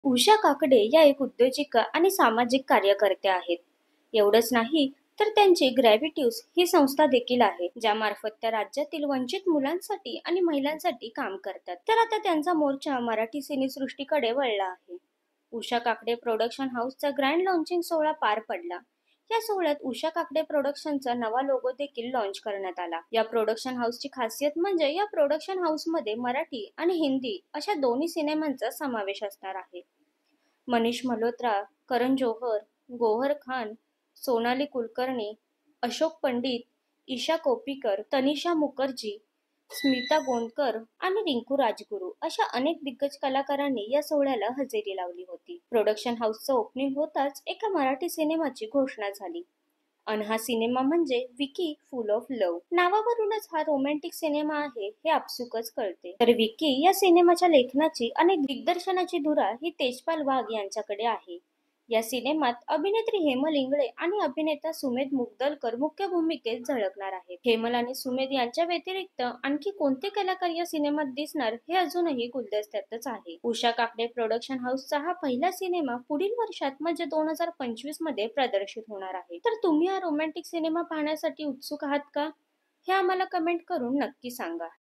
उषा काकडे या एक उद्योजिका आणि सामाजिक कार्यकर्त्या आहेत. एवढंच नाही तर त्यांची ग्रॅव्हिट्यूज ही संस्था देखील आहे, ज्यामार्फत त्या राज्यातील वंचित मुलांसाठी आणि महिलांसाठी काम करतात. तर आता त्यांचा मोर्चा मराठी सिनेसृष्टीकडे वळला आहे. उषा काकडे प्रोडक्शन हाऊसचा ग्रँड लॉन्चिंग सोहळा पार पडला. या सोहळ्यात उषा काकडे प्रोडक्शनचा नवा लोगो देखील लॉन्च करण्यात आला. या प्रोडक्शन हाऊसची खासियत म्हणजे या प्रोडक्शन हाऊसमध्ये मराठी आणि हिंदी अशा दोन्ही सिनेमांचा समावेश असणार आहे. मनीष मल्होत्रा, करण जोहर, गौहर खान, सोनाली कुलकर्णी, अशोक पंडित, ईशा कोप्पीकर, तनिषा मुखर्जी, स्मिता गोंदकर आणि रिंकू राजगुरू अशा अनेक दिग्गज कलाकारांनी या सोहळ्याला हजेरी लावली होती. प्रोडक्शन हाऊसचं ओपनिंग होताच एका मराठी सिनेमाची घोषणा झाली. आणि हा सिनेमा म्हणजे विकी फुल ऑफ लव्ह. नावावरूनच हा रोमॅन्टिक सिनेमा आहे हे आपसुकच कळते. तर विकी या सिनेमाच्या लेखनाची आणि दिग्दर्शनाची धुरा ही तेजपाल वाघ यांच्याकडे आहे. या सिनेमात अभिनेत्री हेमल इंगळे आणि अभिनेता सुमेध मुगदलकर मुख्य भूमिकेत झळकणार आहेत. हेमल आणि सुमेध यांच्या व्यतिरिक्त आणखी कोणते कलाकार या सिनेमात दिसणार हे अजूनही गुलदस्त्यातच आहे. उषा काकडे प्रोडक्शन हाऊसचा हा पहिला सिनेमा पुढील वर्षात म्हणजे 2025 मध्ये प्रदर्शित होणार आहे. तर तुम्ही हा रोमॅन्टिक सिनेमा पाहण्यासाठी उत्सुक आहात का? हे आम्हाला कमेंट करून नक्की सांगा.